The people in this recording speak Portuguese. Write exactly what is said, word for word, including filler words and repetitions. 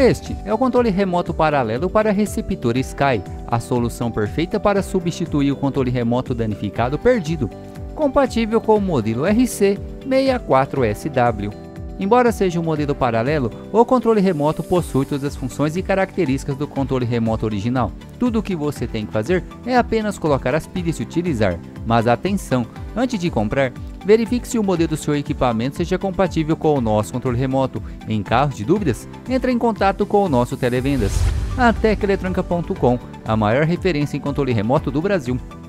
Este é o controle remoto paralelo para receptor Sky, a solução perfeita para substituir o controle remoto danificado perdido, compatível com o modelo R C sessenta e quatro S W. Embora seja um modelo paralelo, o controle remoto possui todas as funções e características do controle remoto original. Tudo o que você tem que fazer é apenas colocar as pilhas e utilizar. Mas atenção, antes de comprar, verifique se o modelo do seu equipamento seja compatível com o nosso controle remoto. Em caso de dúvidas, entre em contato com o nosso televendas. A Tec Eletrônica ponto com, a maior referência em controle remoto do Brasil.